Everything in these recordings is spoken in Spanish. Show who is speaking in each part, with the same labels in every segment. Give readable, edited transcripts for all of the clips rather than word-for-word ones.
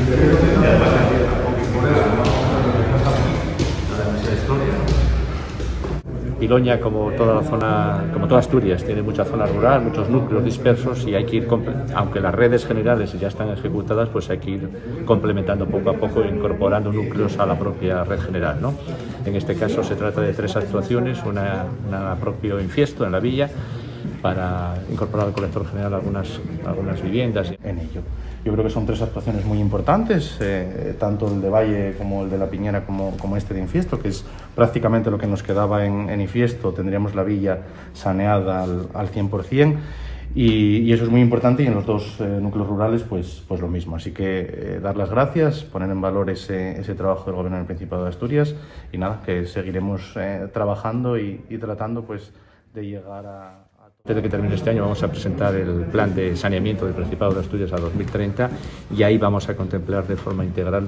Speaker 1: Piloña, como toda la zona, como toda Asturias, tiene mucha zona rural, muchos núcleos dispersos y hay que ir, aunque las redes generales ya están ejecutadas, pues hay que ir complementando poco a poco, incorporando núcleos a la propia red general, ¿no? En este caso se trata de 3 actuaciones, una propio Infiesto en la villa, para incorporar al colector general algunas viviendas.
Speaker 2: En ello. Yo creo que son 3 actuaciones muy importantes, tanto el de Valle como el de la Piñera como este de Infiesto, que es prácticamente lo que nos quedaba en Infiesto. Tendríamos la villa saneada al 100%. Y eso es muy importante, y en los 2 núcleos rurales pues lo mismo. Así que dar las gracias, poner en valor ese trabajo del Gobierno del Principado de Asturias, y nada, que seguiremos trabajando y tratando pues de llegar a...
Speaker 1: Antes de que termine este año vamos a presentar el plan de saneamiento del Principado de Asturias a 2030, y ahí vamos a contemplar de forma integral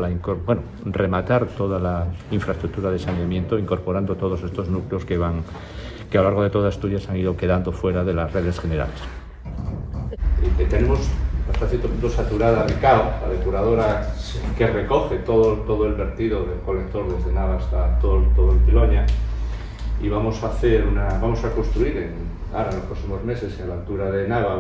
Speaker 1: rematar toda la infraestructura de saneamiento, incorporando todos estos núcleos que a lo largo de toda Asturias han ido quedando fuera de las redes generales. Tenemos hasta cierto punto saturada Ricao, la depuradora que recoge todo el vertido del colector desde Nava hasta todo el Piloña, y vamos a construir ahora en los próximos meses, en la altura de Nava,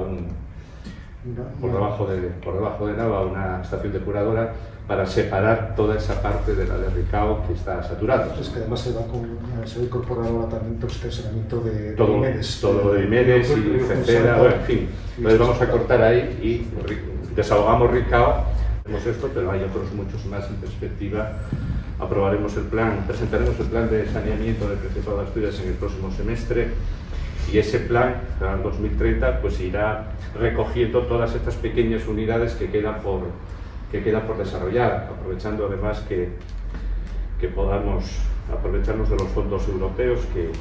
Speaker 1: por debajo de Nava, una estación depuradora para separar toda esa parte de la de Ricao que está saturada.
Speaker 3: Es que además se va a incorporar ahora también todo este saneamiento de Imedes.
Speaker 1: Todo de Imedes y Cetera, bueno, en fin. Entonces vamos a cortar ahí y desahogamos Ricao. Hacemos esto, pero hay otros muchos más en perspectiva. Presentaremos el plan de saneamiento del Principado de Asturias en el próximo semestre, y ese plan, para el 2030, pues irá recogiendo todas estas pequeñas unidades que quedan por desarrollar, aprovechando además que podamos aprovecharnos de los fondos europeos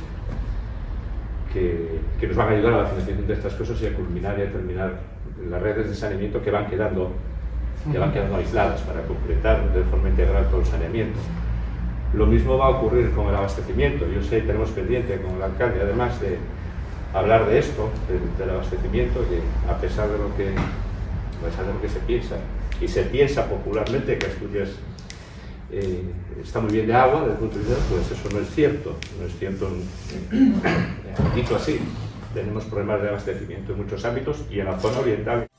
Speaker 1: que nos van a ayudar a la financiación de estas cosas y a culminar y a terminar las redes de saneamiento que van quedando aisladas, para completar de forma integral todo el saneamiento. Lo mismo va a ocurrir con el abastecimiento. Yo sé, tenemos pendiente con el alcalde, además, de hablar de esto, del abastecimiento, que a pesar de lo que se piensa, y se piensa popularmente que Asturias está muy bien de agua desde el punto de vista, pues eso no es cierto. No es cierto, dicho así. Tenemos problemas de abastecimiento en muchos ámbitos, y en la zona oriental